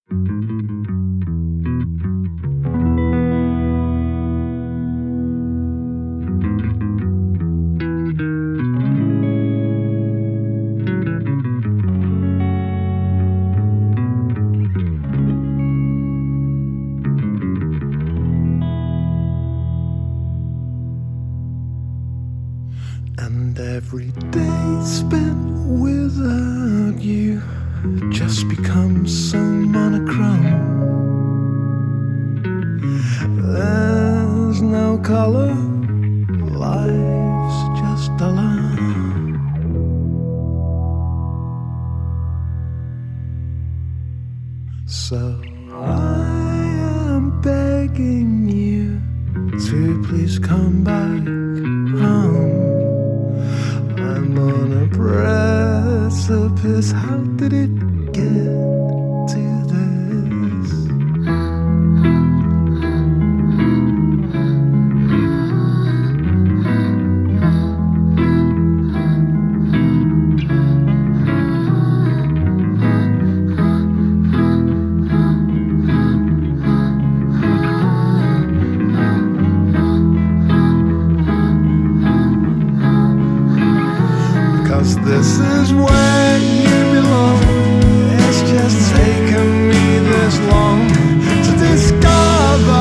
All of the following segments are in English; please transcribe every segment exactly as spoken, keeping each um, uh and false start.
And every day spent without you just becomes so monochrome. There's no color, life's just alone. So I am begging you to please come back home. I'm on a precipice. How did it get to this? 'Cause this is where you belong. It's just taken me this long to discover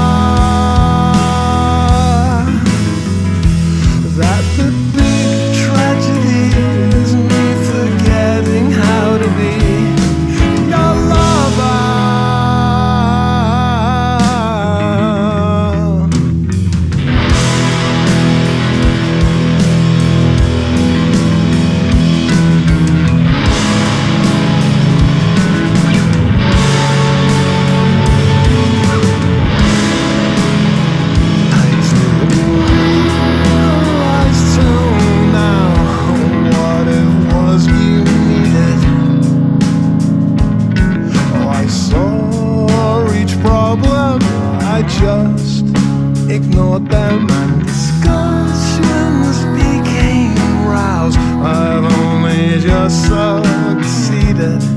that the big tragedy is me forgetting how to be your lover. I just ignored them and discussions became roused. I've only just succeeded